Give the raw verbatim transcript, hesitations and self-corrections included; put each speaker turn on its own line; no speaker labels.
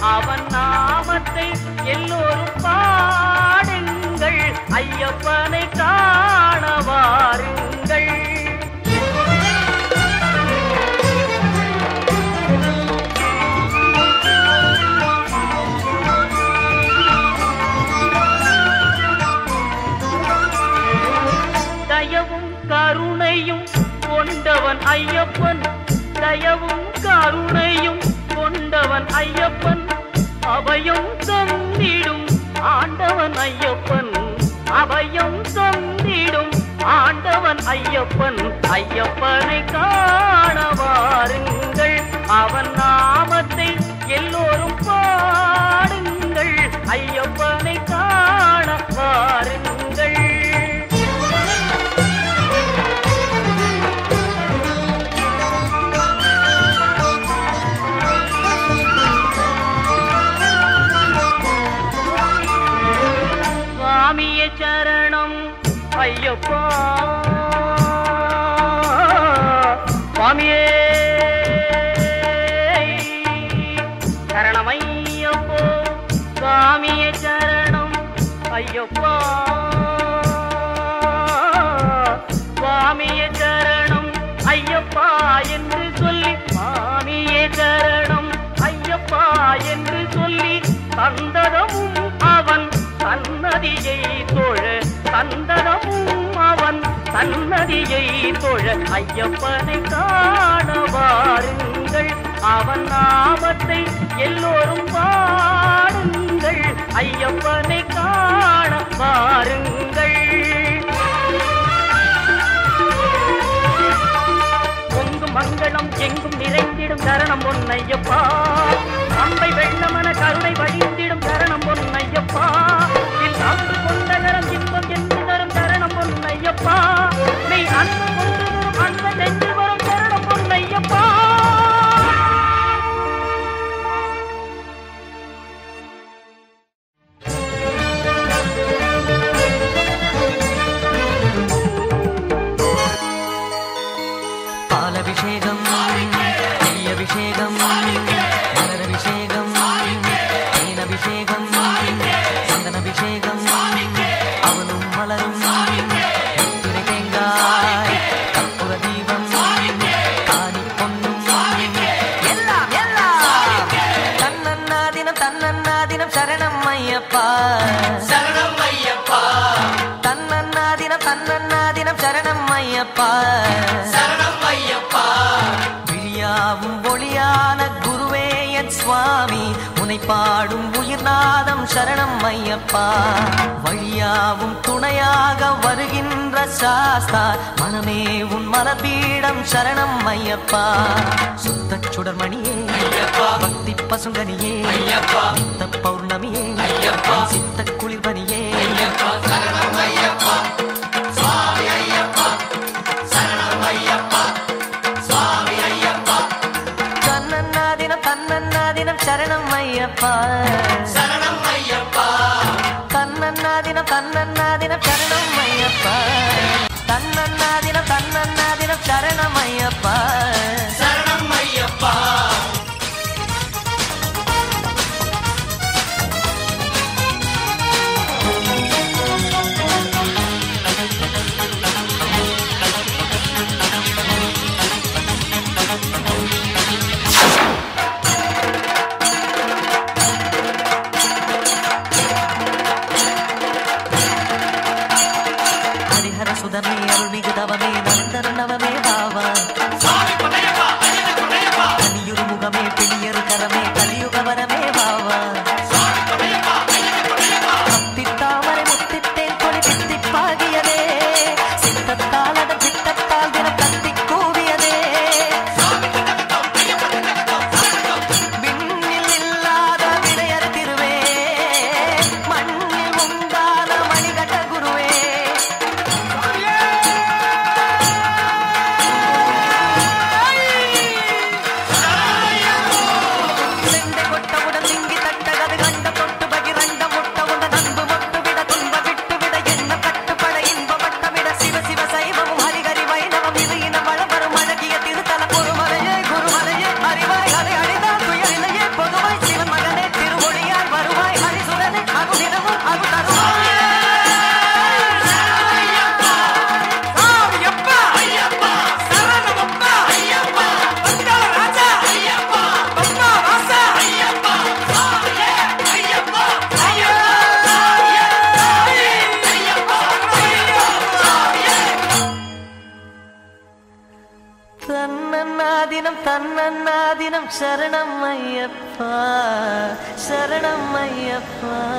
அவன் நாமத்தை எல்லோரும் பாடுங்கள், ஐயப்பனை காண வாருங்கள். தயவும் கருணையும் கொண்டவன் ஐயப்பன், தயவும் கருணையும் கொண்டவன் ஐயப்பன், அபயம் தந்திடும் ஆண்டவன் ஐயப்பன், அபயம் தந்திடும் ஆண்டவன் ஐயப்பன். ஐயப்பனை காண வாருங்கள், அவன் நாமத்தை எல்லோரும் பாடுங்கள், ஐயப்பனை காண வாருங்கள். சுவாமியே சரணம் ஐயப்பா, சுவாமியே சரணம் ஐயப்போ, சுவாமியே சரணம் ஐயப்பா, சுவாமியே சரணம் ஐயப்பா என்று சொல்லி, சுவாமியே சரணம் ஐயப்பா என்று சொல்லி தந்ததமும் அவன் சன்னதியை தொழ, தந்ததமும் அவன் சன்னதியை தொழ. ஐயப்பனை காண வாருங்கள், அவன் நாமத்தை எல்லோரும் பாடுங்கள், ஐயப்பனை காண வாருங்கள். பொங்கும் மங்களம் எங்கும் நிறைந்திடும் தரணம் பொன்னையப்பா, அம்பை வெள்ளமன கருணை வழிந்திடும் தரணம் பொன்னையப்பா, அன்பு கொண்ட கரம் இன்பம் என்று தரும் தரணம் பொன்னையப்பா, நீ அன்பு கொண்டு வரும் அன்ப நெஞ்சில் வரும் தரணம் பொன்னையப்பா.
பாலபிஷேகம் நெய்யபிஷேகம் மலரபிஷேகம் தேனபிஷேகம் சந்தனபிஷேகம் அவனும் மலரும் திரை தேங்காய் கற்பூர தீபம் காணி பொன்னும் எல்லாம் எல்லாம் தன்னன்னாதினம் தன்னன்னாதினம் சரணம் ஐயப்பா, சரணம் ஐயப்பா, தன்னன்னாதினம் தன்னன்னாதினம் சரணம் ஐயப்பா, சரணம் ஐயப்பா. விழியாவும் ஒளியான குருவே என் சுவாமி, உனை பாடும் உயிர்நாதம் சரணம் ஐயப்பா. வழியாவும் துணையாக வருகின்ற சாஸ்தா, மனமே உன் மலபீடம் சரணம் ஐயப்பா. சுத்த சுடர்மணியே பக்தி பசுங்கனியே, நித்த பௌர்ணமியே சித்த குளிர்பனியே, சரணம் ஐயப்பா, சுவாமி ஐயப்பா, சரணம் ஐயப்பா, சுவாமி ஐயப்பா. தன்னன்னாதினம் தன்னன்னாதினம் சரணம் ஐயப்பா, சரணம் ஐயப்பா, தன்னன்னாதினம் தன்னன்னாதினம் சரணம் ஐயப்பா, தன்னன்னாதினம் தன்னன்னாதினம் சரணம் ஐயப்பா, சரணம் ஐயப்பா. ஹரிஹர சரணம் சரணம் ஐயப்பா சரணம் ஐயப்பா